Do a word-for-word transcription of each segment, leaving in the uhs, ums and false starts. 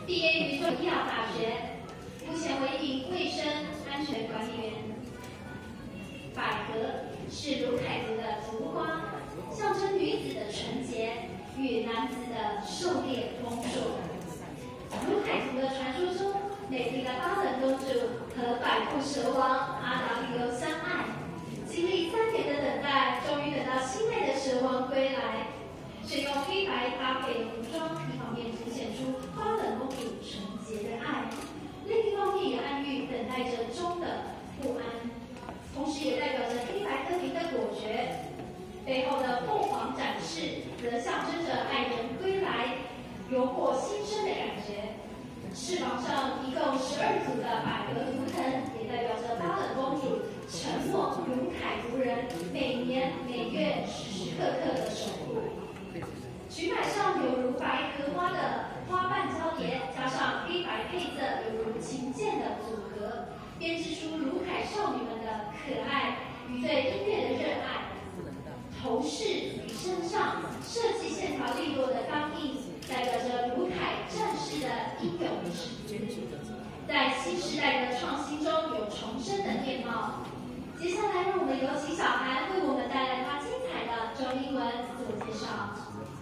毕业于中医药大学，目前为营卫生安全管理员。百合是卢凯族的族花，象征女子的纯洁与男子的狩猎丰硕。卢凯族的传说中，美丽的巴冷公主和百步蛇王阿达利欧相爱，经历三年的等待，终于等到心爱的蛇王归来。选用黑白搭配的服装，一方面凸显出巴冷公主纯洁的爱，另一方面也暗喻等待着钟的不安，同时也代表着黑白分明的果决。背后的凤凰展翅，则象征着爱人归来、油获新生的感觉。翅膀上一共十二组的百合图腾，也代表着巴冷公主承诺卢凯族人每年每月时时刻刻的守护。裙摆上有如白荷花的花瓣交叠，加上黑白配色犹如琴键的组合，编织出卢凯少女们的可爱与对音乐的热爱。头饰与身上设计线条利落的刚硬，代表着卢凯战士的英勇之姿，在新时代的创新中有重生的面貌。接下来，让我们有请小韩为我们带来他精彩的中英文自我介绍。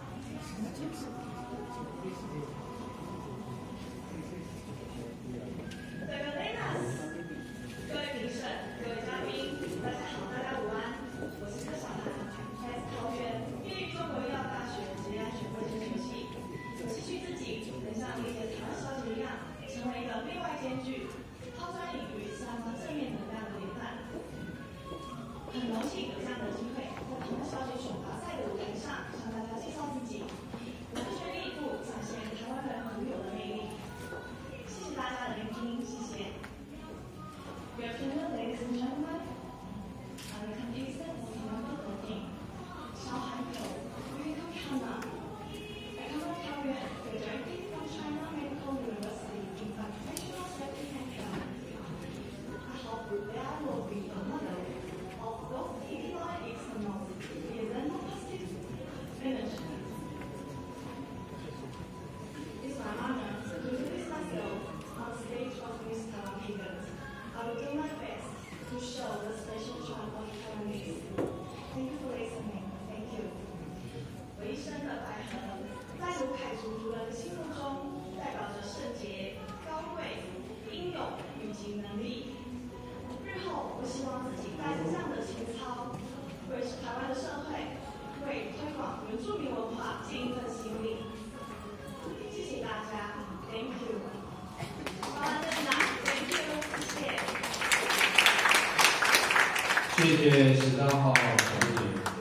各位评审、各位嘉宾，大家好，大家午安，我是柯小涵，来自桃园，毕业于中国医药大学职业安全卫生学系。我期许自己能像丽姐唐小姐一样，成为一个内外兼具、抛砖引玉、散发正面能量的典范。很荣幸有这样的机会，在唐小姐选拔赛的舞台上向大家介绍自己，我会全力以赴展现台湾人独有的魅力。谢谢大家的聆听，谢谢。Good afternoon, ladies and gentlemen. I'm the contestant of number fourteen, Xiao Han Tou, Yuidu Hana. I come from Taoyuan, graduated from China Medical University in Occupational Safety and Health. I hope there will be a model of both employee external and positive management. It's my honor to introduce myself on stage of Miss Taiwan event. I will do my best to show the special charm of Taiwanese. Thank you for listening. Thank you. 为生的百合，在卢凯族族人的心目中，代表着圣洁、高贵、英勇以及能力。日后，我希望自己带着这样的情操，为台湾的社会，为推广原住民文化尽一份心力。谢谢大家 ，Thank you。好，那就拿 ，Thank you， 谢谢。 谢谢十三号小姐。